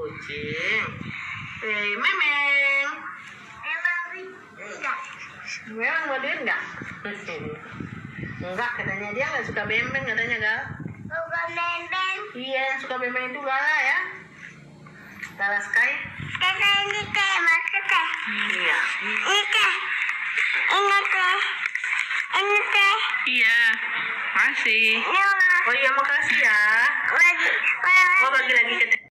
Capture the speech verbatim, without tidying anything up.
kucing. Eh, memeng. Enggak. Memang mau dia enggak? Enggak, katanya dia nggak suka bembeng katanya, Gal. Suka bembeng. Iya, suka bembeng itu Lala ya. Lala Sky. Kata ini teh, maksud teh. Iya. Ini teh. Ini teh. Ini teh. Iya. Makasih. Ini mah. Oh iya, makasih ya.